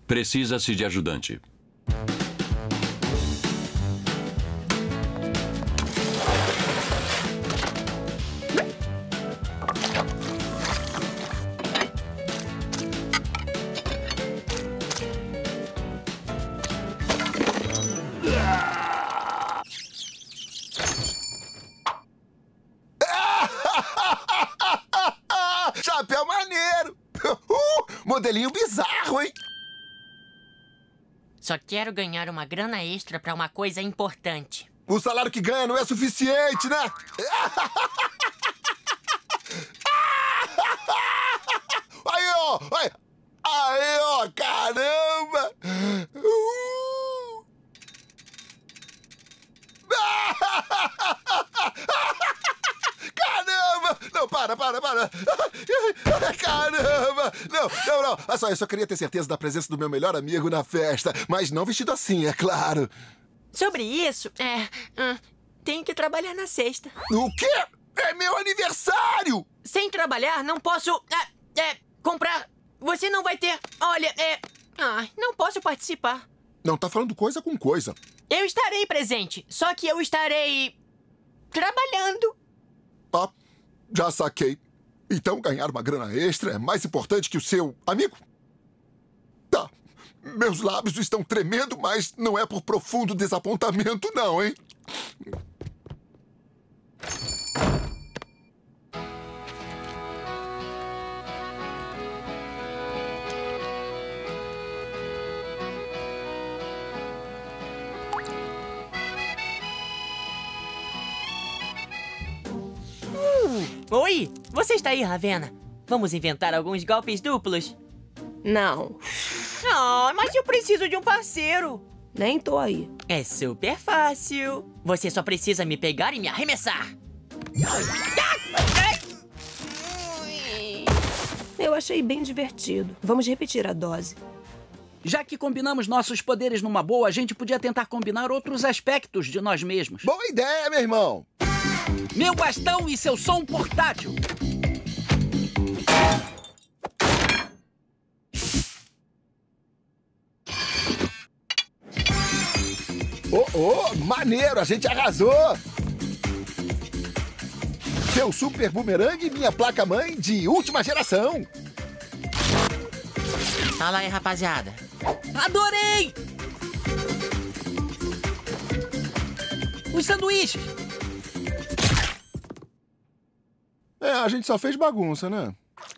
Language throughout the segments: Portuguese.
Precisa-se de ajudante. Chapéu maneiro! Modelinho bizarro, hein? Só quero ganhar uma grana extra pra uma coisa importante. O salário que ganha não é suficiente, né? Aí, ó! Aí, ó! Caramba! Caramba! Não, para! Caramba! Não! Olha só, eu só queria ter certeza da presença do meu melhor amigo na festa, mas não vestido assim, é claro. Sobre isso, tenho que trabalhar na sexta. O quê? É meu aniversário! Sem trabalhar, não posso comprar. Você não vai ter. Olha, não posso participar. Não tá falando coisa com coisa. Eu estarei presente, só que eu estarei trabalhando. Ah, já saquei. Então ganhar uma grana extra é mais importante que o seu amigo? Tá. Meus lábios estão tremendo, mas não é por profundo desapontamento, não, hein? Oi, você está aí, Ravenna? Vamos inventar alguns golpes duplos? Não, Mas eu preciso de um parceiro. nem tô aí. É super fácil. Você só precisa me pegar e me arremessar. Eu achei bem divertido. Vamos repetir a dose. Já que combinamos nossos poderes numa boa, a gente podia tentar combinar outros aspectos de nós mesmos. Boa ideia, meu irmão! Meu bastão e seu som portátil. Maneiro! A gente arrasou! Seu super bumerangue e minha placa-mãe de última geração! Fala aí, rapaziada. Adorei! Os sanduíches. A gente só fez bagunça, né?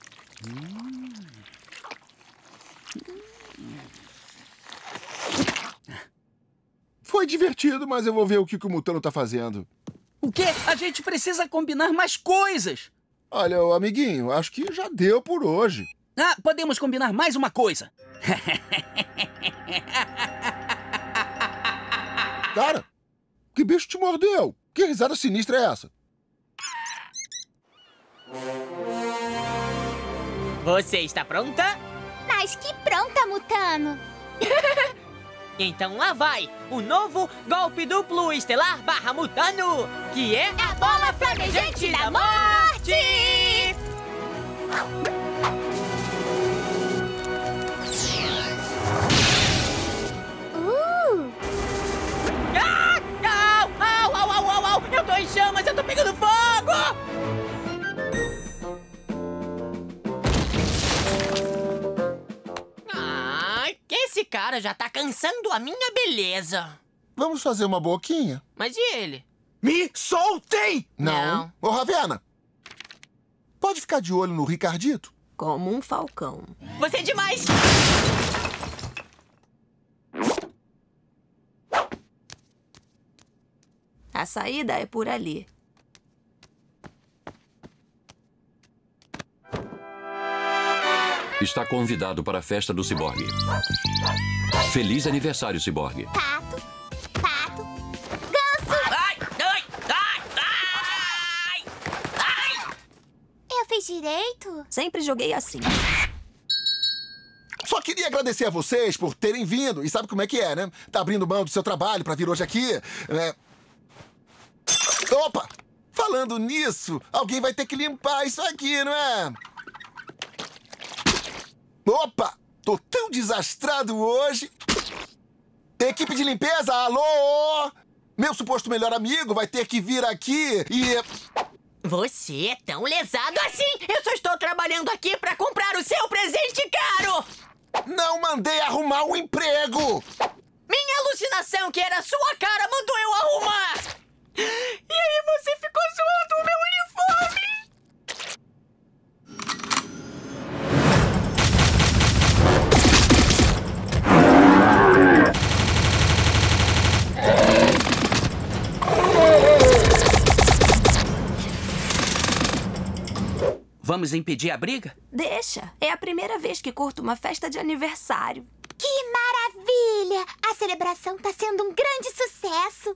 Foi divertido, mas eu vou ver o que o Mutano tá fazendo. O quê? A gente precisa combinar mais coisas. Olha, ô amiguinho, acho que já deu por hoje. Podemos combinar mais uma coisa. Cara, que bicho te mordeu? Que risada sinistra é essa? Você está pronta? Mas que pronta, Mutano! Então lá vai, o novo golpe duplo estelar / Mutano, que é A bola flamejante da morte! Au! Eu tô em chamas, eu tô pegando fogo! Esse cara já tá cansando a minha beleza. Vamos fazer uma boquinha? Mas e ele? Me soltem! Não. Ô, Ravenna, pode ficar de olho no Ricardito? Como um falcão. Você é demais! A saída é por ali. Está convidado para a festa do ciborgue. Feliz aniversário, ciborgue. Pato, ganso! Ai! Eu fiz direito? Sempre joguei assim. Só queria agradecer a vocês por terem vindo. E sabe como é que é, né? Tá abrindo mão do seu trabalho pra vir hoje aqui. Opa! Falando nisso, alguém vai ter que limpar isso aqui, não é? Opa! tô tão desastrado hoje. Equipe de limpeza, alô? Meu suposto melhor amigo vai ter que vir aqui e... Você é tão lesado assim! Eu só estou trabalhando aqui pra comprar o seu presente caro! Não mandei arrumar um emprego! Minha alucinação, que era sua cara, mandou eu arrumar! E aí você ficou zoando o meu uniforme! Vamos impedir a briga? Deixa. É a primeira vez que curto uma festa de aniversário. Que maravilha! A celebração tá sendo um grande sucesso.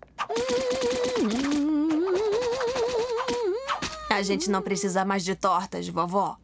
A gente não precisa mais de tortas, vovó.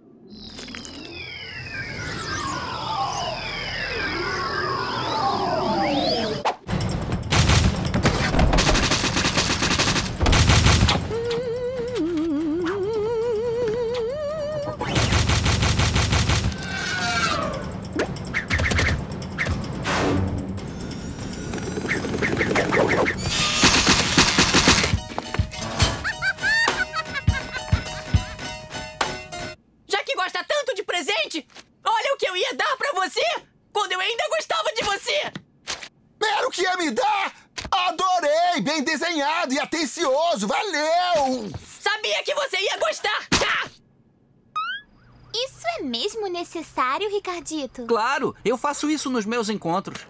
Olha o que eu ia dar pra você quando eu ainda gostava de você! Era o que ia me dar? Adorei! Bem desenhado e atencioso! Valeu! Sabia que você ia gostar! Ah! Isso é mesmo necessário, Ricardito? Claro, eu faço isso nos meus encontros.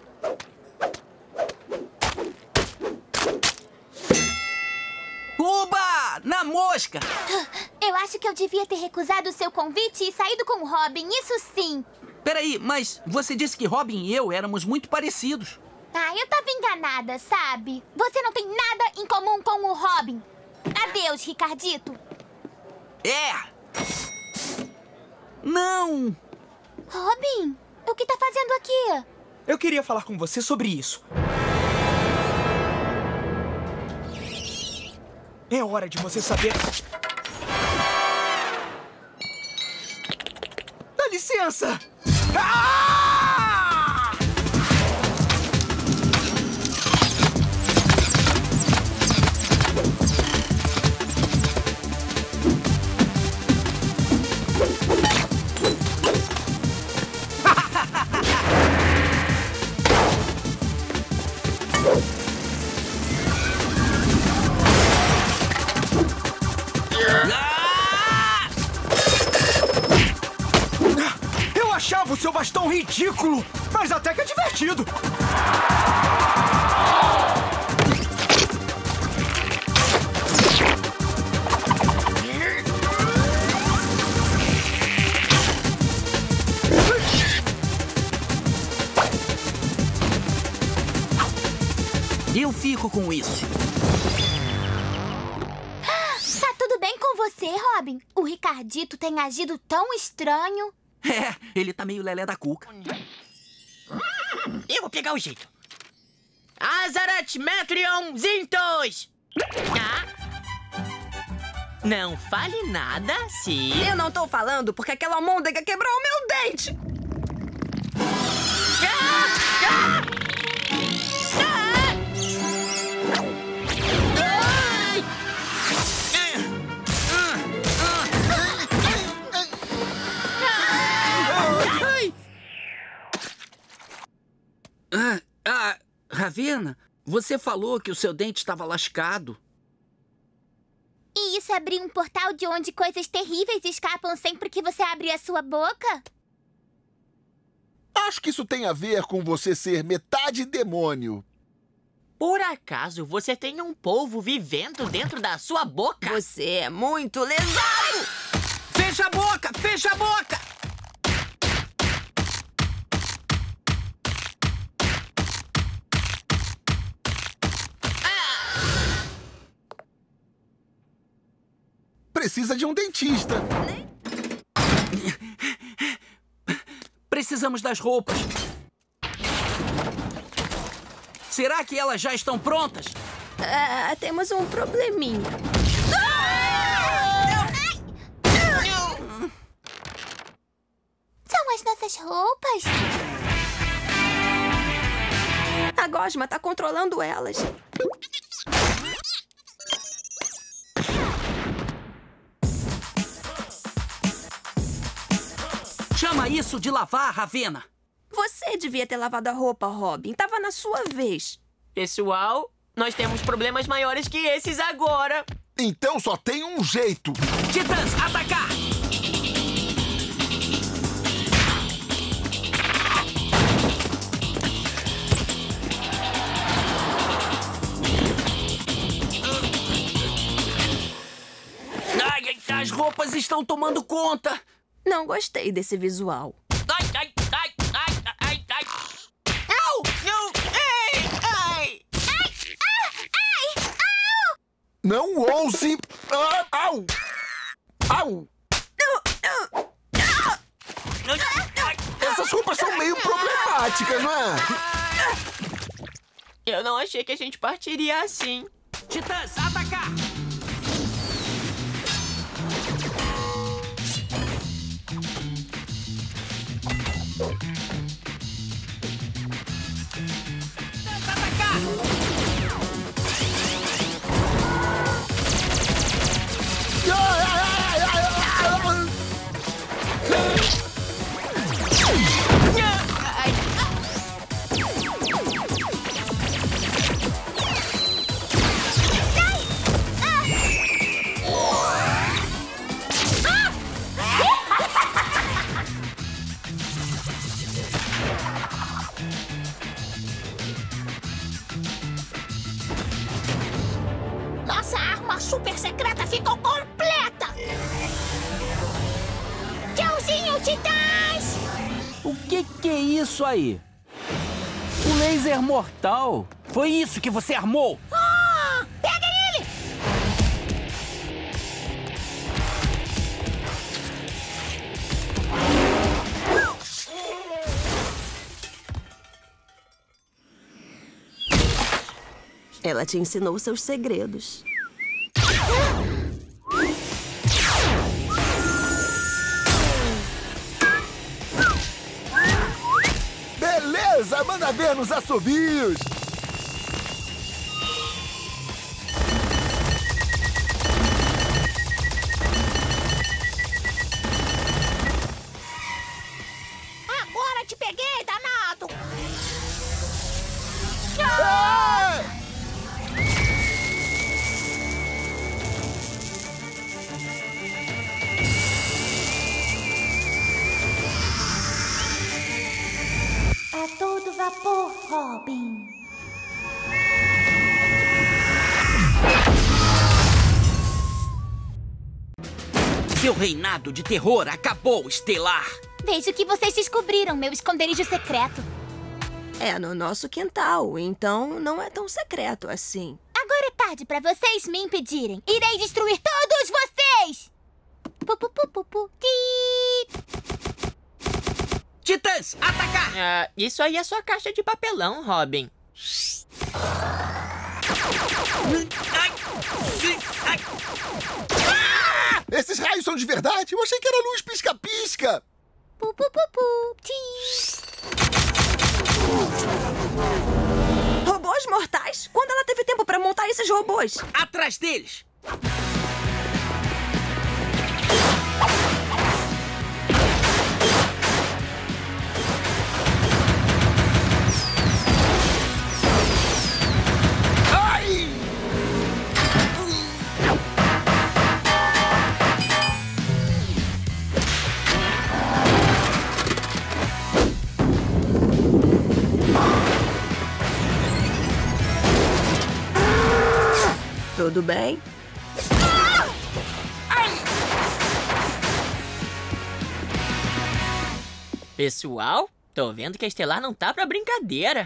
Uba! Na mosca! Eu acho que eu devia ter recusado o seu convite e saído com o Robin, isso sim. Peraí, mas você disse que Robin e eu éramos muito parecidos. Ah, eu tava enganada, sabe? Você não tem nada em comum com o Robin. Adeus, Ricardito. É! Não! Robin, o que tá fazendo aqui? Eu queria falar com você sobre isso. É hora de você saber... Dá licença! Ah! Eu achava o seu bastão ridículo, mas até que é divertido. Eu fico com isso. Tá tudo bem com você, Robin? O Ricardito tem agido tão estranho. É, ele tá meio lelé da cuca. Eu vou pegar o jeito. Azarat Metrion Zintos! Ah? Não fale nada se... Eu não tô falando porque aquela almôndega quebrou o meu dente! Ah! Ah! Ah! Ravena, você falou que o seu dente estava lascado. E isso abriu um portal de onde coisas terríveis escapam sempre que você abre a sua boca? Acho que isso tem a ver com você ser metade demônio. Por acaso você tem um polvo vivendo dentro da sua boca? Você é muito lesado! Fecha a boca! Fecha a boca! Precisa de um dentista. Precisamos das roupas. Será que elas já estão prontas? Temos um probleminha. São as nossas minhas roupas. A gosma tá controlando elas. Chama isso de lavar, Ravenna. Você devia ter lavado a roupa, Robin. Tava na sua vez. Pessoal, nós temos problemas maiores que esses agora. Então só tem um jeito. Titãs, atacar! Ai, as roupas estão tomando conta. Não gostei desse visual. Ai, ai, ai, ai, ai, ai. Au! Não! Ei! Ai! Não ouse... Au! Au! Essas roupas são meio problemáticas, não é? Eu não achei que a gente partiria assim. Titãs, atacar! Nossa arma super secreta ficou completa! Tchauzinho, Titãs! O que é isso aí? O laser mortal? Foi isso que você armou? Ah, pega ele! Ela te ensinou seus segredos. Beleza, manda ver nos assobios. Agora te peguei, danado! A todo vapor, Robin. Seu reinado de terror acabou, Estelar. Vejo que vocês descobriram meu esconderijo secreto. É no nosso quintal, então não é tão secreto assim. Agora é tarde pra vocês me impedirem. Irei destruir todos vocês! Pu, pu, pu, pu, pu. Ti. Titãs, atacar! Isso aí é sua caixa de papelão, Robin. Esses raios são de verdade? Eu achei que era luz pisca-pisca. Pu, pu, pu, pu. Ti. Robôs mortais? Quando ela teve tempo pra montar esses robôs? Atrás deles! Tudo bem? Pessoal, tô vendo que a Estelar não tá pra brincadeira.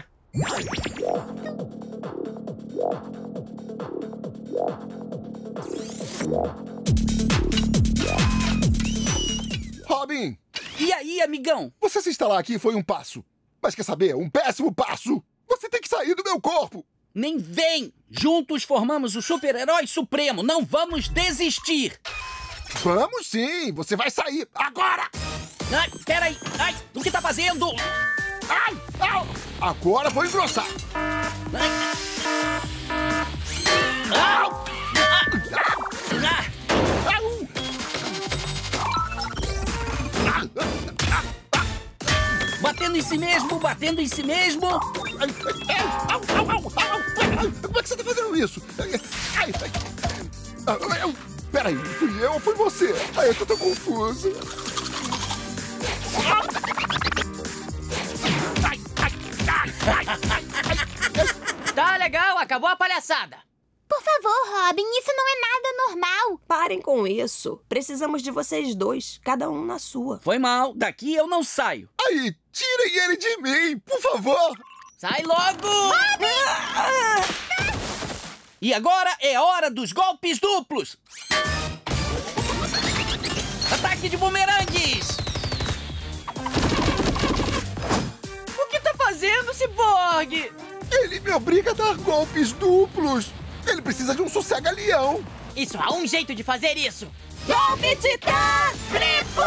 Robin, E aí, amigão? você se instalar aqui foi um passo. Mas quer saber? Um péssimo passo. Você tem que sair do meu corpo. Nem vem! Juntos formamos o super-herói supremo. Não vamos desistir! Vamos sim, você vai sair agora! Ai, peraí! Ai, o que tá fazendo? Ai! Au! Agora vou engrossar. Ai. Au! Batendo em si mesmo, batendo em si mesmo. Ai, au, au, au, au. Como é que você tá fazendo isso? Ai, ai. Peraí, fui eu ou foi você? Ai, eu tô tão confuso. Tá legal, acabou a palhaçada. Por favor, Robin, isso não é nada normal. Parem com isso. Precisamos de vocês dois, cada um na sua. Foi mal, daqui eu não saio. Aí, tirem ele de mim, por favor. Sai logo! E agora é a hora dos golpes duplos. Ataque de bumerangues. O que tá fazendo, Ciborgue? Ele me obriga a dar golpes duplos. Ele precisa de um sossega-leão. E só há um jeito de fazer isso. Golpe Titã Triplo!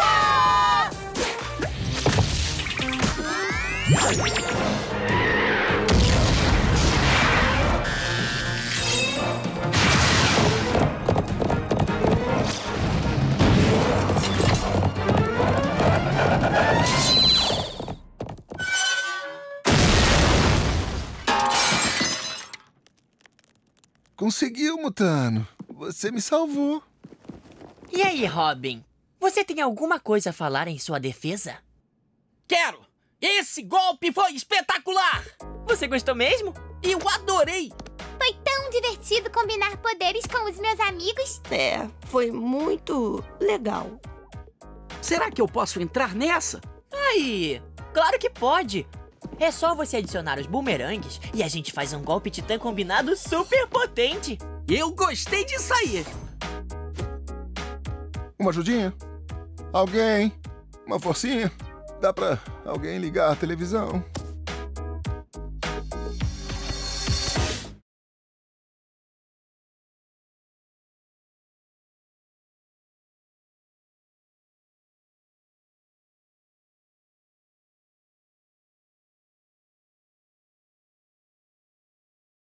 Conseguiu, Mutano. Você me salvou. E aí, Robin? Você tem alguma coisa a falar em sua defesa? Quero! Esse golpe foi espetacular! Você gostou mesmo? Eu adorei! Foi tão divertido combinar poderes com os meus amigos. É, foi muito legal. Será que eu posso entrar nessa? Aí, claro que pode. É só você adicionar os bumerangues e a gente faz um golpe titã combinado super potente. Eu gostei de sair. Uma ajudinha? Alguém? Uma forcinha? Dá pra alguém ligar a televisão?